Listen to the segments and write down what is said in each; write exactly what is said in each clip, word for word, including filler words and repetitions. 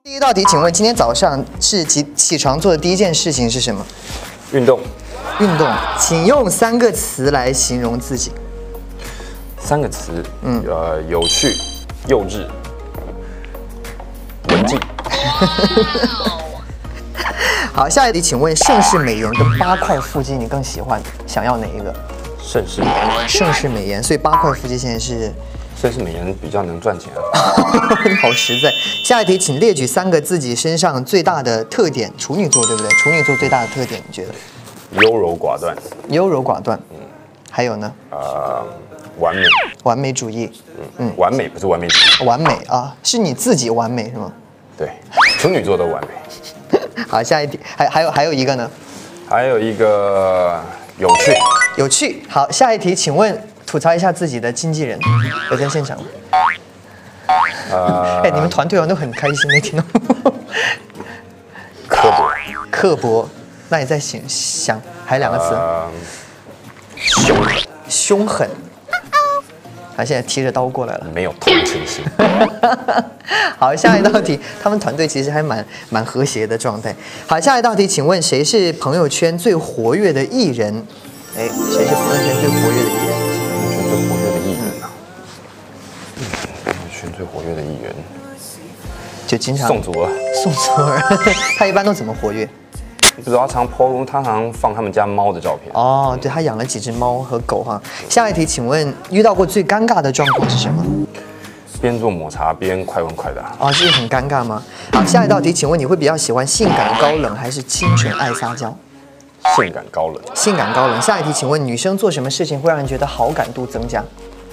第一道题，请问今天早上是起起床做的第一件事情是什么？ 运动。 运动，请用三个词来形容自己。 三个词，嗯，呃，有趣、幼稚、文静。 好，下一题，请问盛世美颜跟八块腹肌，你更喜欢想要哪一个？ 盛世美颜。 盛世美颜，所以八块腹肌现在是。 盛世美颜比较能赚钱啊。 你好实在。下一题，请列举三个自己身上最大的特点。处女座对不对？处女座最大的特点，你觉得？ 优柔寡断。 优柔寡断。嗯。还有呢？ 呃，完美。 完美主义。 嗯嗯，完美不是完美主义。 完美啊，是你自己完美是吗？ 对，处女座都完美。 好，下一题，还还有还有一个呢？ 还有一个有趣。 有趣。好，下一题，请问吐槽一下自己的经纪人，有在现场吗？呃，哎，你们团队好像都很开心，没听到？ 刻薄。 刻薄。那你再想想，还有两个词。呃、 凶狠。 凶狠。他现在提着刀过来了。 没有同情心。 好，下一道题，他们团队其实还蛮蛮和谐的状态。好，下一道题，请问谁是朋友圈最活跃的艺人？哎，谁是朋友圈最活跃的艺人？ 朋友圈最活跃的艺人啊！朋友圈最活跃的艺人， 就经常宋祖儿。 宋祖儿，他一般都怎么活跃？ 不知道他常 po， 他常放他们家猫的照片。 哦，对，他养了几只猫和狗哈。下一题，请问遇到过最尴尬的状况是什么？ 边做抹茶边快问快答。 哦，这是很尴尬吗？好，下一道题，请问你会比较喜欢性感高冷还是清纯爱撒娇？ 性感高冷。 性感高冷。下一题，请问女生做什么事情会让人觉得好感度增加？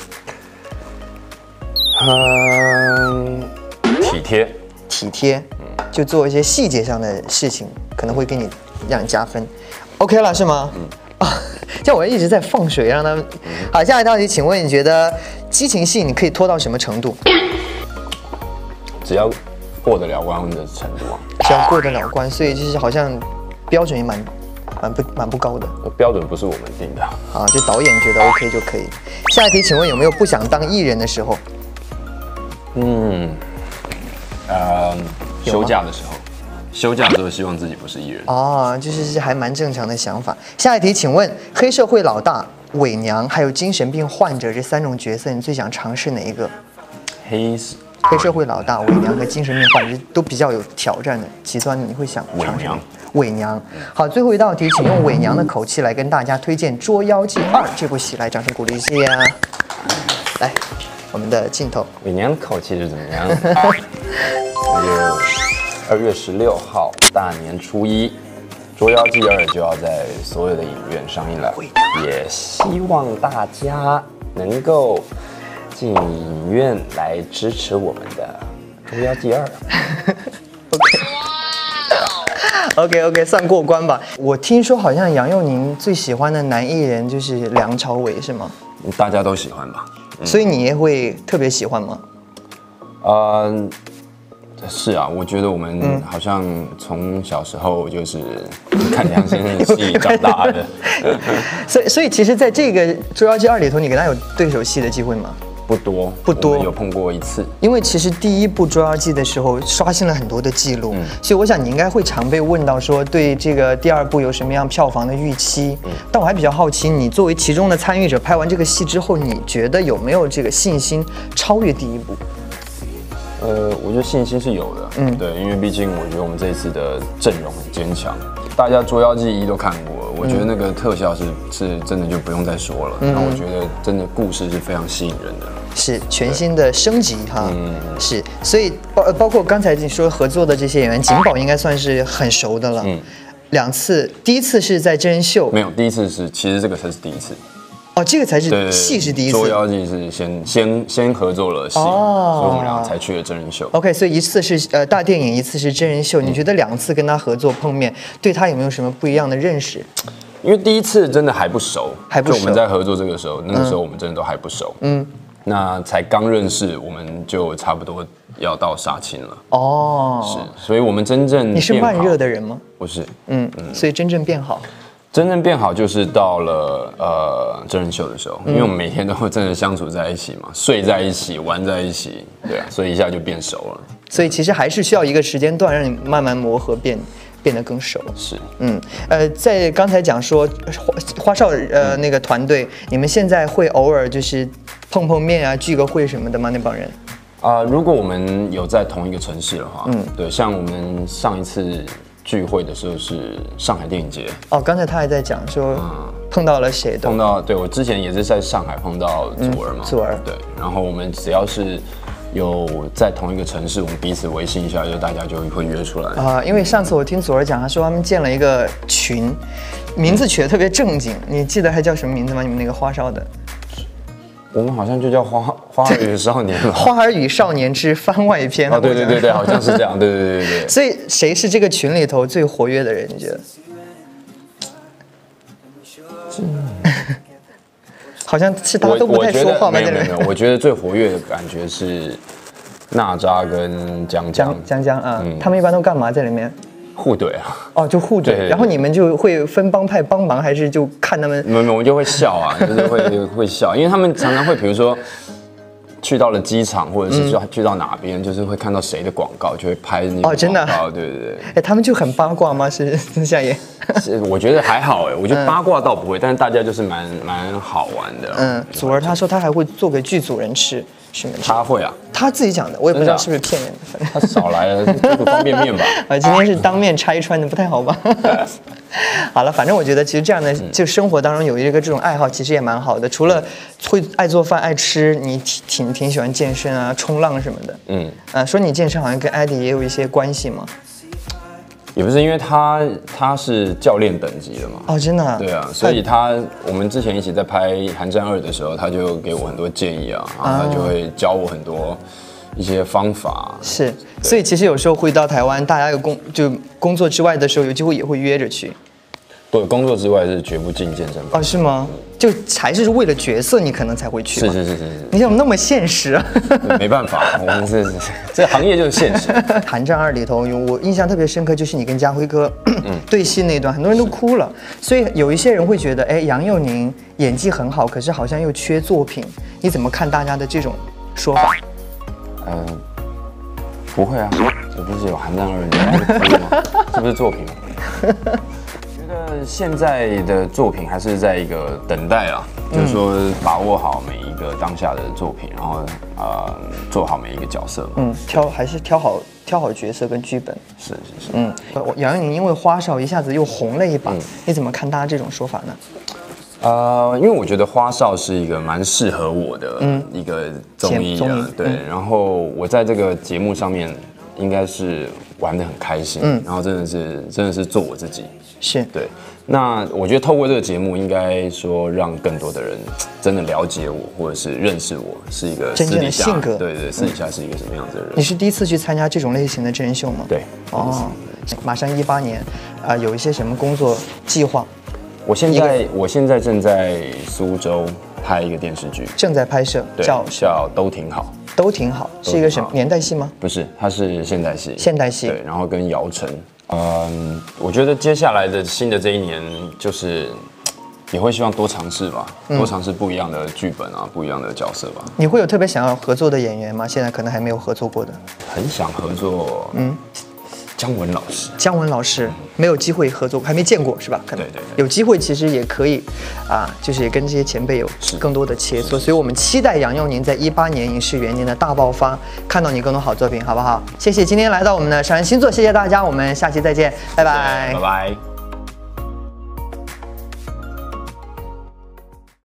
嗯，体贴。 体贴，就做一些细节上的事情，可能会给你让你加分。OK 了是吗？嗯。啊，这样我一直在放水，让他们。好，下一道题，请问你觉得激情戏你可以拖到什么程度？ 只要过得了关的程度啊。 只要过得了关，所以就是好像标准也蛮蛮不蛮不高的。 标准不是我们定的。 啊，就导演觉得 OK 就可以。下一题，请问有没有不想当艺人的时候？ 嗯。呃，休假的时候，休假的时候希望自己不是艺人。 哦，就是还蛮正常的想法。下一题，请问黑社会老大、伪娘还有精神病患者这三种角色，你最想尝试哪一个？ 黑黑社会老大、伪娘和精神病患者都比较有挑战的、极端的，你会想尝试伪娘。好，最后一道题，请用伪娘的口气来跟大家推荐《捉妖记二》这部戏，来掌声鼓励一下。来。我们的镜头， 伪娘的口气是怎么样？就二月十六号大年初一，《捉妖记二》就要在所有的影院上映了，也希望大家能够进影院来支持我们的《捉妖记二》。 OK OK， 算过关吧。我听说好像杨佑宁最喜欢的男艺人就是梁朝伟，是吗？ 大家都喜欢吧。 所以你也会特别喜欢吗？ 呃，是啊，我觉得我们好像从小时候就是看梁先生的戏长大的。 所以，所以其实，在这个《捉妖记二》里头，你跟他有对手戏的机会吗？ 不多， 不多， 有碰过一次。因为其实第一部《捉妖记》的时候刷新了很多的记录，嗯、所以我想你应该会常被问到说对这个第二部有什么样票房的预期。嗯、但我还比较好奇，你作为其中的参与者，拍完这个戏之后，你觉得有没有这个信心超越第一部？ 呃，我觉得信心是有的，嗯，对，因为毕竟我觉得我们这一次的阵容很坚强，大家《捉妖记一》都看过，我觉得那个特效是是真的就不用再说了。那、嗯、我觉得真的故事是非常吸引人的， 是全新的升级哈，嗯、是，所以包包括刚才你说合作的这些演员，景宝应该算是很熟的了，嗯，两次，第一次是在真人秀， 没有，第一次是其实这个才是第一次。 哦，这个才是戏是第一次，《 捉妖记》是先先先合作了戏，哦、所以我们俩才去了真人秀。 OK， 所以一次是呃大电影，一次是真人秀。嗯、你觉得两次跟他合作碰面，对他有没有什么不一样的认识？ 因为第一次真的还不熟， 还不熟。 就我们在合作这个时候，那个时候我们真的都还不熟。嗯，那才刚认识，我们就差不多要到杀青了。哦，是，所以我们真正你是慢热的人吗？ 不是， 嗯嗯，所以真正变好。 真正变好就是到了呃真人秀的时候，因为我们每天都会真的相处在一起嘛，睡在一起，玩在一起，对啊，所以一下就变熟了。 所以其实还是需要一个时间段让你慢慢磨合变。变得更熟是， 嗯，呃，在刚才讲说花花少呃、嗯、那个团队，你们现在会偶尔就是碰碰面啊，聚个会什么的吗？那帮人啊、呃，如果我们有在同一个城市的话，嗯，对，像我们上一次聚会的时候是上海电影节。 哦，刚才他还在讲说、嗯、碰到了谁的？ 碰到，对我之前也是在上海碰到祖儿嘛， 祖儿， 对，然后我们只要是。有在同一个城市，我们彼此微信一下，就大家就会约出来啊、呃。因为上次我听祖儿讲，他说他们建了一个群，名字取得特别正经。你记得还叫什么名字吗？你们那个花少的？ 我们好像就叫花花儿与少年了。 花儿与少年之番外篇。 哦，对对对对，好像是这样。对对对对对。 所以谁是这个群里头最活跃的人？你觉得？好像是大家都不太说话吗？ 没有没有没有，我觉得最活跃的感觉是娜扎跟江江江江啊，嗯、他们一般都干嘛在里面？ 互怼啊。 哦，就互怼。然后你们就会分帮派帮忙，还是就看他们？ 没有没有，我们就会笑啊，就是会会笑，因为他们常常会，比如说去到了机场，或者是去去到哪边，嗯、就是会看到谁的广告，就会拍那个哦，真的、 啊，对对对。 哎，他们就很八卦吗？是私下也？ 是，我觉得还好哎，我觉得八卦倒不会，嗯、但是大家就是蛮蛮好玩的。 嗯，祖儿他说他还会做给剧组人吃，是吗？ 他会啊， 他自己讲的，我也不知道是不是骗人的。 他少来了，做个方便面吧。 啊，今天是当面拆穿的，不太好吧？好了，反正我觉得其实这样的就生活当中有一个这种爱好，其实也蛮好的。除了会爱做饭、爱吃，你挺挺挺喜欢健身啊、冲浪什么的。嗯，啊，说你健身好像跟艾迪也有一些关系吗？ 也不是，因为他他是教练等级的嘛。 哦，真的、啊。 对啊，所以他我们之前一起在拍《寒战二》的时候，他就给我很多建议啊，然后他就会教我很多一些方法。 是，所以其实有时候回到台湾，大家有工就工作之外的时候，有机会也会约着去。 对，工作之外是绝不进健身房。 哦，是吗？就还是为了角色，你可能才会去。 是是是是是。 你怎么那么现实啊？ 没办法，我们是这行业就是现实。 《寒战二》里头，我印象特别深刻，就是你跟家辉哥、嗯、对戏那段，很多人都哭了。所以有一些人会觉得，哎，杨佑宁演技很好，可是好像又缺作品。你怎么看大家的这种说法？ 呃，不会啊，我不是有《寒战二》你哭吗？这不是作品吗？现在的作品还是在一个等待啊，嗯、就是说把握好每一个当下的作品，然后呃做好每一个角色。嗯， 挑还是挑好挑好角色跟剧本。 是是是。 嗯，杨佑宁因为花少一下子又红了一把，嗯、你怎么看大家这种说法呢？ 呃，因为我觉得花少是一个蛮适合我的一个综艺啊，嗯、对。嗯、然后我在这个节目上面应该是玩得很开心，嗯，然后真的是真的是做我自己。 是对，那我觉得透过这个节目，应该说让更多的人真的了解我，或者是认识我是一个真正的性格， 对对，私底下是一个什么样子的人。 你是第一次去参加这种类型的真人秀吗？ 对， 哦，马上一八年，啊、呃，有一些什么工作计划？ 我现在我现在正在苏州拍一个电视剧， 正在拍摄，叫叫都挺好， 都挺好，是一个什么年代戏吗？ 不是，它是现代戏， 现代戏， 对，然后跟姚晨。嗯，我觉得接下来的新的这一年，就是也会希望多尝试吧，嗯、多尝试不一样的剧本啊，不一样的角色吧。 你会有特别想要合作的演员吗？现在可能还没有合作过的。 很想合作，嗯，姜文老师。 姜文老师、嗯、没有机会合作，还没见过是吧？可能对对对， 有机会其实也可以，啊，就是也跟这些前辈有更多的切磋。所以我们期待杨佑宁在一八年影视元年的大爆发，看到你更多好作品，好不好？谢谢今天来到我们的上人星座，谢谢大家，我们下期再见，拜拜， 拜拜。